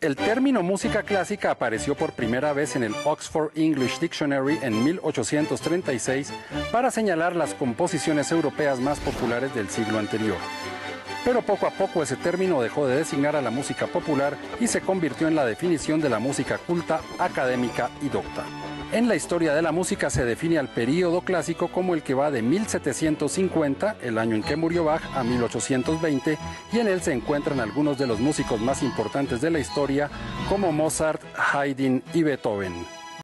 El término música clásica apareció por primera vez en el Oxford English Dictionary en 1836 para señalar las composiciones europeas más populares del siglo anterior. Pero poco a poco ese término dejó de designar a la música popular y se convirtió en la definición de la música culta, académica y docta. En la historia de la música se define al período clásico como el que va de 1750, el año en que murió Bach, a 1820, y en él se encuentran algunos de los músicos más importantes de la historia, como Mozart, Haydn y Beethoven.